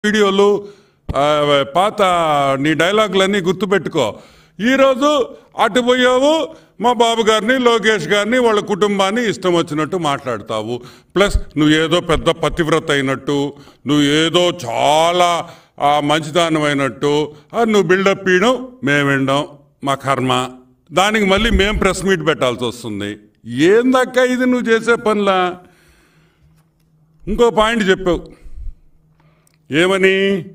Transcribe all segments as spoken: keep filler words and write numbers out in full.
వీడియోలు పాత నీ డైలాగులన్నీ గుర్తుపెట్టుకో. ఈరోజు అటు పోయావు మా బాబు గారిని లోకేష్ గారిని వాళ్ళ కుటుంబాన్ని ఇష్టం వచ్చినట్టు మాట్లాడతావు. ప్లస్ నువ్వు ఏదో పెద్ద పతివ్రత అయినట్టు, నువ్వు ఏదో చాలా మంచిదానం అయినట్టు నువ్వు బిల్డప్ ఇవ్వడం మేము వినడం మా కర్మ. దానికి మళ్ళీ మేము ప్రెస్ మీట్ పెట్టాల్సి వస్తుంది. ఏందక్క ఇది నువ్వు చేసే పనిలా? ఇంకో పాయింట్ చెప్పావు, ఏమని?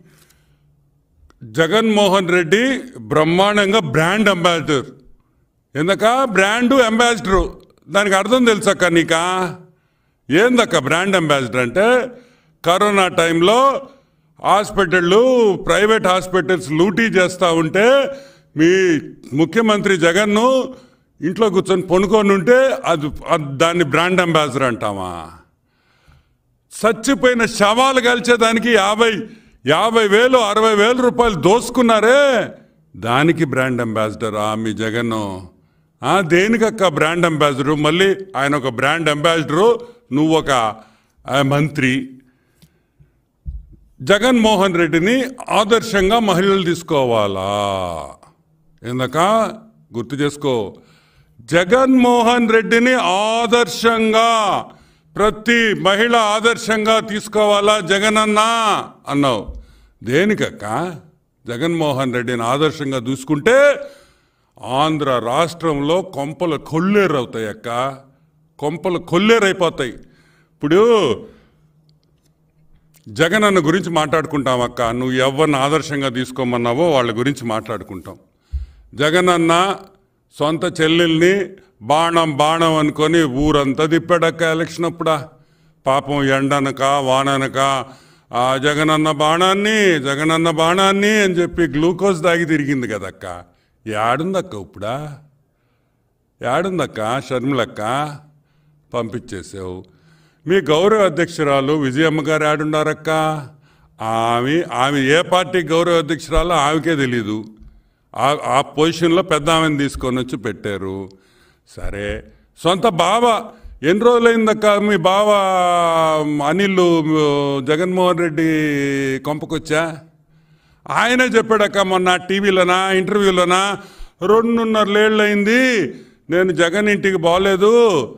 జగన్మోహన్ రెడ్డి బ్రహ్మాండంగా బ్రాండ్ అంబాసిడర్. ఎందుక బ్రాండు అంబాసిడరు దానికి అర్థం తెలుసక్క నీకా? ఏందక్క బ్రాండ్ అంబాసిడర్ అంటే? కరోనా టైంలో హాస్పిటళ్ళు ప్రైవేట్ హాస్పిటల్స్ లూటీ చేస్తూ ఉంటే మీ ముఖ్యమంత్రి జగన్ను ఇంట్లో కూర్చొని పొనుకొని ఉంటే అది దాన్ని బ్రాండ్ అంబాసిడర్ అంటామా? చచ్చిపోయిన శవాలు కలిసేదానికి యాభై యాభై వేలు అరవై వేల రూపాయలు దోసుకున్నారే, దానికి బ్రాండ్ అంబాసిడరా మీ జగన్? దేనికక్క బ్రాండ్ అంబాసిడరు? మళ్ళీ ఆయన ఒక బ్రాండ్ అంబాసిడరు, నువ్వు ఒక మంత్రి. జగన్మోహన్ రెడ్డిని ఆదర్శంగా మహిళలు తీసుకోవాలా? ఎందుక గుర్తు చేసుకో, జగన్మోహన్ రెడ్డిని ఆదర్శంగా ప్రతి మహిళ ఆదర్శంగా తీసుకోవాలా జగనన్నా అన్నావు. దేనికక్క? జగన్మోహన్ రెడ్డిని ఆదర్శంగా చూసుకుంటే ఆంధ్ర రాష్ట్రంలో కొంపలు కొల్లేరవుతాయి అక్క, కొంపలు కొల్లేరైపోతాయి. ఇప్పుడు జగనన్న గురించి మాట్లాడుకుంటాం అక్క, నువ్వు ఎవరిని ఆదర్శంగా తీసుకోమన్నావో వాళ్ళ గురించి మాట్లాడుకుంటాం. జగనన్న సొంత చెల్లెల్ని బాణం బాణం అనుకొని ఊరంతా తిప్పాడక్క ఎలక్షన్ అప్పుడా. పాపం ఎండనక వాననక ఆ జగనన్న బాణాన్ని జగనన్న బాణాన్ని అని చెప్పి గ్లూకోజ్ దాగి తిరిగింది కదక్క. ఏడుందక్క ఇప్పుడా? ఏడుందక్క షర్మిలక్క? పంపించేసావు. మీ గౌరవ అధ్యక్షురాలు విజయమ్మ గారు ఏడున్నారక్క? ఆమె ఆమె ఏ పార్టీ గౌరవ అధ్యక్షురాలో ఆమెకే తెలీదు. ఆ పొజిషన్లో పెద్ద ఆమెను తీసుకొని వచ్చి పెట్టారు. సరే, సొంత బావ ఎన్ని రోజులైందక్క మీ బావ అనిల్ జగన్మోహన్ రెడ్డి కొంపకొచ్చా? ఆయనే చెప్పాడక్క మొన్న టీవీలోనా ఇంటర్వ్యూలోనా, రెండున్నరలేళ్ళయింది నేను జగన్ ఇంటికి పోలేదు,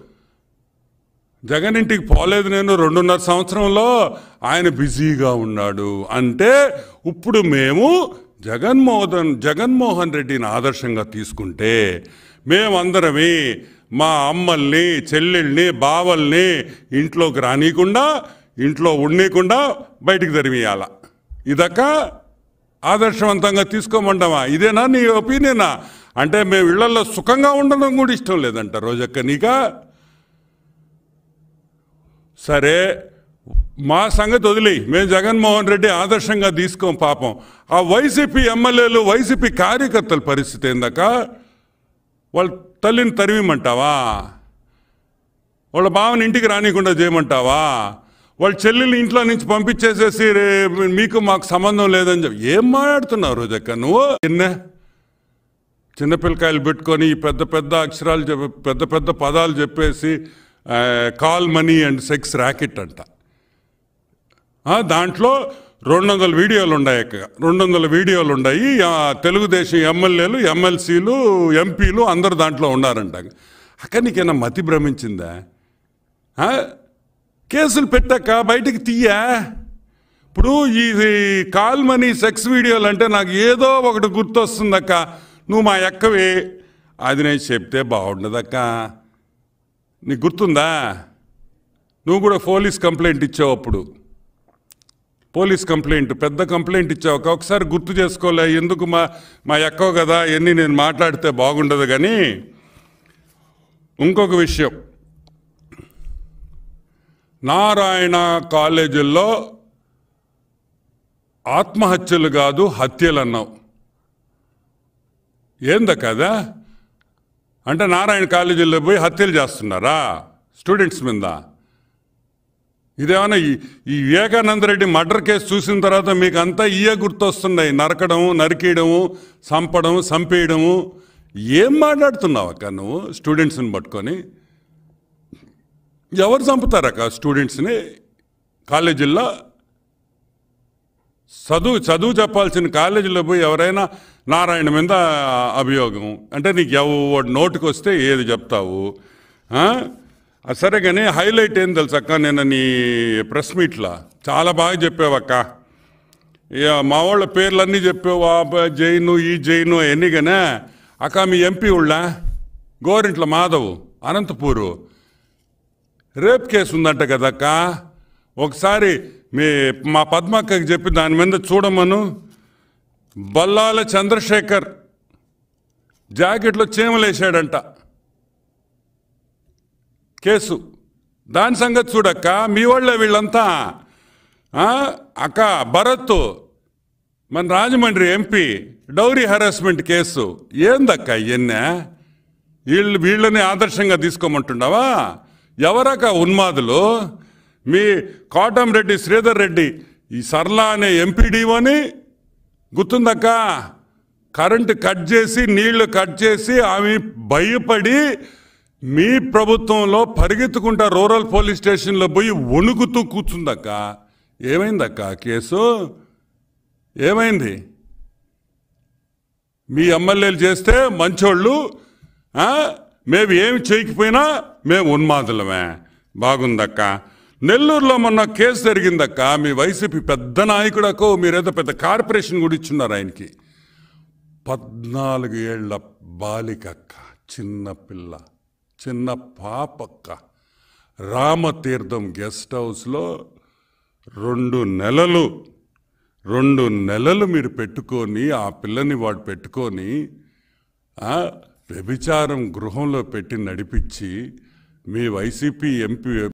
జగన్ ఇంటికి పోలేదు నేను రెండున్నర సంవత్సరంలో, ఆయన బిజీగా ఉన్నాడు. అంటే ఇప్పుడు మేము జగన్మోహన్ జగన్మోహన్ రెడ్డిని ఆదర్శంగా తీసుకుంటే మేమందరమే మా అమ్మల్ని చెల్లెల్ని బావల్ని ఇంట్లోకి రానియకుండా ఇంట్లో ఉండనీయకుండా బయటికి తరిమేయాల. ఇదక్క ఆదర్శవంతంగా తీసుకోమంటావా? ఇదేనా నీ ఒపీనియనా? అంటే మేము ఇళ్లలో సుఖంగా ఉండడం కూడా ఇష్టం లేదంట రోజక్క నీకా? సరే, మా సంగతి వదిలి మేము జగన్మోహన్ రెడ్డి ఆదర్శంగా తీసుకోం. పాపం ఆ వైసీపీ ఎమ్మెల్యేలు వైసీపీ కార్యకర్తల పరిస్థితి ఏందక్క? వాళ్ళ తల్లిని తరిమిమంటావా? వాళ్ళ బావని ఇంటికి రానియకుండా చేయమంటావా? వాళ్ళ చెల్లెలు ఇంట్లో నుంచి పంపించేసేసి మీకు మాకు సంబంధం లేదని చెప్పి ఏం మాట్లాడుతున్నావు రోజక్క నువ్వు? ఎన్నే చిన్నపిల్లకాయలు పెట్టుకొని ఈ పెద్ద పెద్ద అక్షరాలు చెప్పి పెద్ద పెద్ద పదాలు చెప్పేసి call money and sex racket అంట. దాంట్లో రెండు వందల వీడియోలు ఉన్నాయి అక్క, రెండు వందల వీడియోలు ఉన్నాయి. తెలుగుదేశం ఎమ్మెల్యేలు ఎమ్మెల్సీలు ఎంపీలు అందరు దాంట్లో ఉన్నారంట. అక్క నీకేనా మతి భ్రమించిందా? కేసులు పెట్టాక బయటికి తీయా? ఇప్పుడు ఈ కాల్ మనీ సెక్స్ వీడియోలు అంటే నాకు ఏదో ఒకటి గుర్తొస్తుందక్క, నువ్వు మా ఎక్కవే, అది నేను చెప్తే బాగుండదక్క. నీకు గుర్తుందా? నువ్వు కూడా పోలీస్ కంప్లైంట్ ఇచ్చావు, అప్పుడు పోలీస్ కంప్లైంట్ పెద్ద కంప్లైంట్ ఇచ్చావు. ఒకసారి గుర్తు చేసుకోలే, ఎందుకు మా మా ఎక్కవ కదా ఎన్ని నేను మాట్లాడితే బాగుండదు. కానీ ఇంకొక విషయం, నారాయణ కాలేజీల్లో ఆత్మహత్యలు కాదు హత్యలు అన్నావు. ఏందా కదా? అంటే నారాయణ కాలేజీల్లో పోయి హత్యలు చేస్తున్నారా స్టూడెంట్స్ మీద? ఇదేమన్నా ఈ వివేకానంద రెడ్డి మర్డర్ కేసు చూసిన తర్వాత మీకు అంతా ఇయే గుర్తొస్తున్నాయి, నరకడము నరికేయడము చంపడం చంపేయడము. ఏం మాట్లాడుతున్నావు అక్క నువ్వు స్టూడెంట్స్ని పట్టుకొని? ఎవరు చంపుతారక్క స్టూడెంట్స్ని కాలేజీల్లో? చదువు చదువు చెప్పాల్సిన కాలేజీలో పోయి ఎవరైనా నారాయణ మీద అభియోగం అంటే నీకు ఎవడు నోటికి వస్తే ఏది చెప్తావు? సరే కానీ హైలైట్ ఏం తెలుసు అక్క, నిన్న నీ ప్రెస్ మీట్లో చాలా బాగా చెప్పావక్క. ఇక మా వాళ్ళ పేర్లన్నీ చెప్పావు, జైను ఈ జైను ఎన్నికనే. అక్క మీ ఎంపీ ఉళ్ళ గోరింట్ల మాధవ్ అనంతపూరు రేప్ కేసు ఉందంట కదక్క. ఒకసారి మీ మా పద్మక్కకి చెప్పి దాని మీద చూడమను. బల్లాల చంద్రశేఖర్ జాకెట్లో చీమలేసాడంట కేసు. దాని సంగతి చూడక్క. మీ వాళ్ళే వీళ్ళంతా. అక్క భరత్ మన Rajahmundry MP dowry harassment case. ఏందక్క ఇవన్నీ? వీళ్ళు వీళ్ళని ఆదర్శంగా తీసుకోమంటుండవా? ఎవరక్క ఉన్మాదులు? మీ కోటంరెడ్డి శ్రీధర్ రెడ్డి ఈ సర్లా అనే ఎంపీడీఓని గుర్తుందక్క, కరెంటు కట్ చేసి నీళ్లు కట్ చేసి ఆమె భయపడి మీ ప్రభుత్వంలో పరిగెత్తుకుంటా రూరల్ పోలీస్ స్టేషన్లో పోయి వణుకుతూ కూర్చుందక్క. ఏమైందక్క కేసు? ఏమైంది? మీ ఎమ్మెల్యేలు చేస్తే మంచోళ్ళు, మేము ఏమి చేయకపోయినా మేము ఉన్మాదులమే. బాగుందక్క. నెల్లూరులో మొన్న కేసు జరిగిందక్క. మీ వైసీపీ పెద్ద నాయకుడకు మీరేదో పెద్ద కార్పొరేషన్ కూడా ఇచ్చున్నారు ఆయనకి. పద్నాలుగు ఏళ్ల బాలికక్క, చిన్న పిల్ల, చిన్న పాపక్క, రామతీర్థం గెస్ట్ హౌస్లో రెండు నెలలు రెండు నెలలు మీరు పెట్టుకొని ఆ పిల్లని వాడు పెట్టుకొని వ్యభిచారం గృహంలో పెట్టి నడిపించి మీ వైసీపీ ఎంపీ